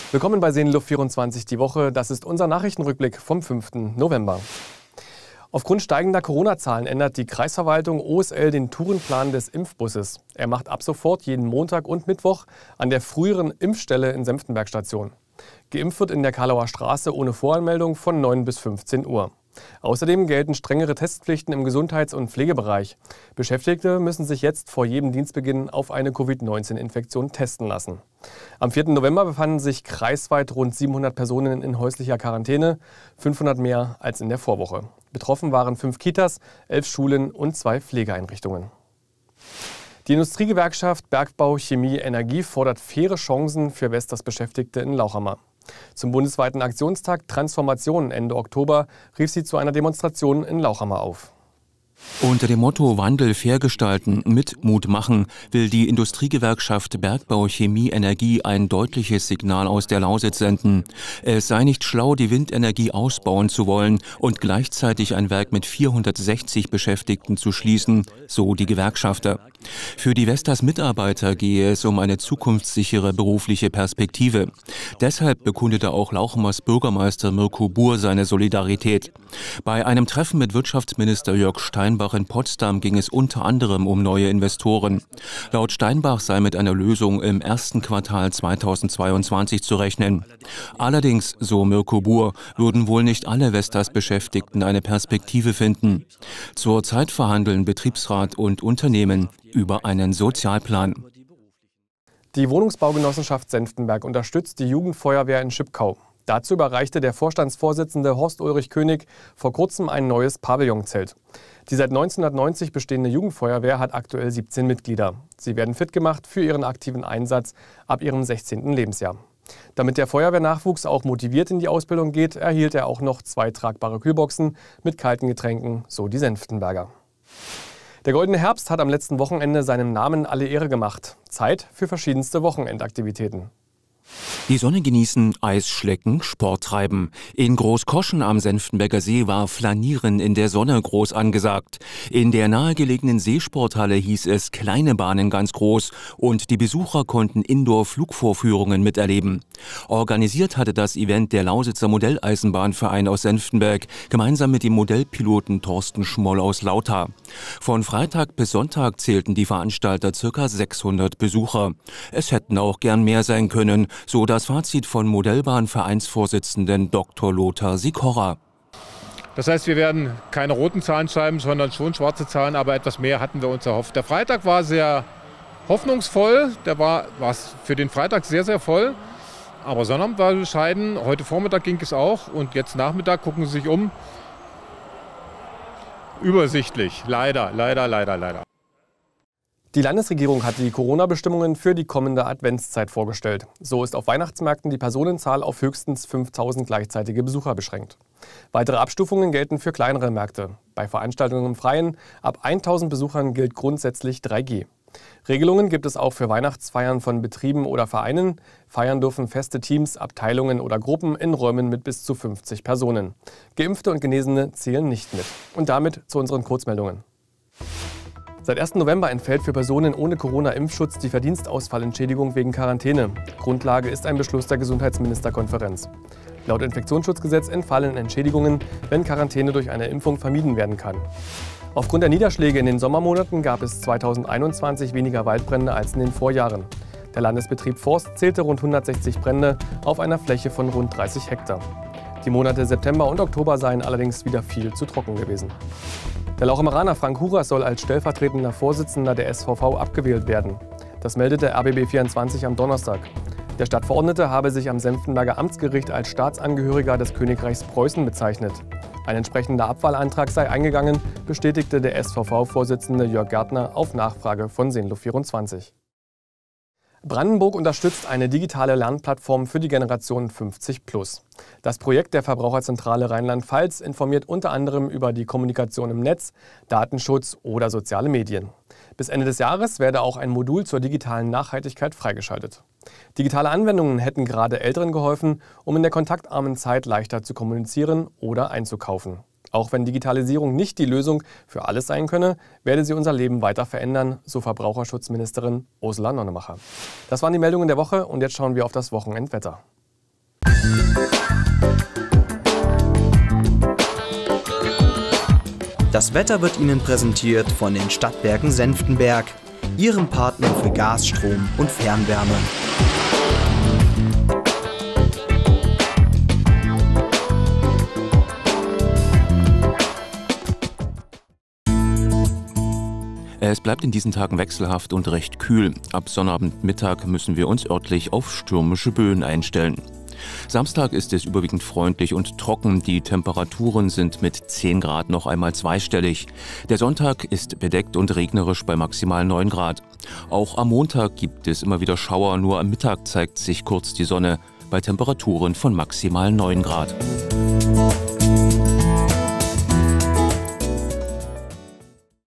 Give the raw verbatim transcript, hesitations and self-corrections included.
Willkommen bei Seenluft vierundzwanzig die Woche. Das ist unser Nachrichtenrückblick vom fünften November. Aufgrund steigender Corona-Zahlen ändert die Kreisverwaltung O S L den Tourenplan des Impfbusses. Er macht ab sofort jeden Montag und Mittwoch an der früheren Impfstelle in Senftenberg Station. Geimpft wird in der Karlauer Straße ohne Voranmeldung von neun bis fünfzehn Uhr. Außerdem gelten strengere Testpflichten im Gesundheits- und Pflegebereich. Beschäftigte müssen sich jetzt vor jedem Dienstbeginn auf eine Covid neunzehn Infektion testen lassen. Am vierten November befanden sich kreisweit rund siebenhundert Personen in häuslicher Quarantäne, fünfhundert mehr als in der Vorwoche. Betroffen waren fünf Kitas, elf Schulen und zwei Pflegeeinrichtungen. Die Industriegewerkschaft Bergbau, Chemie, Energie fordert faire Chancen für Vestas Beschäftigte in Lauchhammer. Zum bundesweiten Aktionstag Transformation Ende Oktober rief sie zu einer Demonstration in Lauchhammer auf. Unter dem Motto Wandel fair gestalten, mit Mut machen, will die Industriegewerkschaft Bergbau, Chemie, Energie ein deutliches Signal aus der Lausitz senden. Es sei nicht schlau, die Windenergie ausbauen zu wollen und gleichzeitig ein Werk mit vierhundertsechzig Beschäftigten zu schließen, so die Gewerkschafter. Für die Vestas-Mitarbeiter gehe es um eine zukunftssichere berufliche Perspektive. Deshalb bekundete auch Lauchhammers Bürgermeister Mirko Buhr seine Solidarität. Bei einem Treffen mit Wirtschaftsminister Jörg Steinbach in Potsdam ging es unter anderem um neue Investoren. Laut Steinbach sei mit einer Lösung im ersten Quartal zweitausendzweiundzwanzig zu rechnen. Allerdings, so Mirko Buhr, würden wohl nicht alle Vestas-Beschäftigten eine Perspektive finden. Zurzeit verhandeln Betriebsrat und Unternehmen über einen Sozialplan. Die Wohnungsbaugenossenschaft Senftenberg unterstützt die Jugendfeuerwehr in Schipkau. Dazu überreichte der Vorstandsvorsitzende Horst-Ulrich König vor kurzem ein neues Pavillonzelt. Die seit neunzehnhundertneunzig bestehende Jugendfeuerwehr hat aktuell siebzehn Mitglieder. Sie werden fit gemacht für ihren aktiven Einsatz ab ihrem sechzehnten Lebensjahr. Damit der Feuerwehrnachwuchs auch motiviert in die Ausbildung geht, erhielt er auch noch zwei tragbare Kühlboxen mit kalten Getränken, so die Senftenberger. Der Goldene Herbst hat am letzten Wochenende seinem Namen alle Ehre gemacht. Zeit für verschiedenste Wochenendaktivitäten. Die Sonne genießen, Eis schlecken, Sport treiben. In Großkoschen am Senftenberger See war Flanieren in der Sonne groß angesagt. In der nahegelegenen Seesporthalle hieß es kleine Bahnen ganz groß und die Besucher konnten Indoor-Flugvorführungen miterleben. Organisiert hatte das Event der Lausitzer Modelleisenbahnverein aus Senftenberg gemeinsam mit dem Modellpiloten Thorsten Schmoll aus Lauter. Von Freitag bis Sonntag zählten die Veranstalter ca. sechshundert Besucher. Es hätten auch gern mehr sein können, so das Fazit von Modellbahnvereinsvorsitzenden Doktor Lothar Sikora. Das heißt, wir werden keine roten Zahlen schreiben, sondern schon schwarze Zahlen, aber etwas mehr hatten wir uns erhofft. Der Freitag war sehr hoffnungsvoll, der war es für den Freitag sehr, sehr voll. Aber Sonnabend war bescheiden, heute Vormittag ging es auch und jetzt Nachmittag gucken Sie sich um. Übersichtlich, leider, leider, leider, leider. Die Landesregierung hat die Corona-Bestimmungen für die kommende Adventszeit vorgestellt. So ist auf Weihnachtsmärkten die Personenzahl auf höchstens fünftausend gleichzeitige Besucher beschränkt. Weitere Abstufungen gelten für kleinere Märkte. Bei Veranstaltungen im Freien ab tausend Besuchern gilt grundsätzlich drei G. Regelungen gibt es auch für Weihnachtsfeiern von Betrieben oder Vereinen. Feiern dürfen feste Teams, Abteilungen oder Gruppen in Räumen mit bis zu fünfzig Personen. Geimpfte und Genesene zählen nicht mit. Und damit zu unseren Kurzmeldungen. Seit ersten November entfällt für Personen ohne Corona-Impfschutz die Verdienstausfallentschädigung wegen Quarantäne. Grundlage ist ein Beschluss der Gesundheitsministerkonferenz. Laut Infektionsschutzgesetz entfallen Entschädigungen, wenn Quarantäne durch eine Impfung vermieden werden kann. Aufgrund der Niederschläge in den Sommermonaten gab es zweitausendeinundzwanzig weniger Waldbrände als in den Vorjahren. Der Landesbetrieb Forst zählte rund hundertsechzig Brände auf einer Fläche von rund dreißig Hektar. Die Monate September und Oktober seien allerdings wieder viel zu trocken gewesen. Der Lauchhammeraner Frank Huras soll als stellvertretender Vorsitzender der S V V abgewählt werden. Das meldete R B B vierundzwanzig am Donnerstag. Der Stadtverordnete habe sich am Senftenberger Amtsgericht als Staatsangehöriger des Königreichs Preußen bezeichnet. Ein entsprechender Abwahlantrag sei eingegangen, bestätigte der S V V-Vorsitzende Jörg Gärtner auf Nachfrage von Seenluft vierundzwanzig. Brandenburg unterstützt eine digitale Lernplattform für die Generation fünfzig plus. Das Projekt der Verbraucherzentrale Rheinland-Pfalz informiert unter anderem über die Kommunikation im Netz, Datenschutz oder soziale Medien. Bis Ende des Jahres werde auch ein Modul zur digitalen Nachhaltigkeit freigeschaltet. Digitale Anwendungen hätten gerade Älteren geholfen, um in der kontaktarmen Zeit leichter zu kommunizieren oder einzukaufen. Auch wenn Digitalisierung nicht die Lösung für alles sein könne, werde sie unser Leben weiter verändern, so Verbraucherschutzministerin Ursula Nonnemacher. Das waren die Meldungen der Woche und jetzt schauen wir auf das Wochenendwetter. Das Wetter wird Ihnen präsentiert von den Stadtwerken Senftenberg, Ihrem Partner für Gas, Strom und Fernwärme. Es bleibt in diesen Tagen wechselhaft und recht kühl. Ab Sonnabendmittag müssen wir uns örtlich auf stürmische Böen einstellen. Samstag ist es überwiegend freundlich und trocken. Die Temperaturen sind mit zehn Grad noch einmal zweistellig. Der Sonntag ist bedeckt und regnerisch bei maximal neun Grad. Auch am Montag gibt es immer wieder Schauer, nur am Mittag zeigt sich kurz die Sonne bei Temperaturen von maximal neun Grad.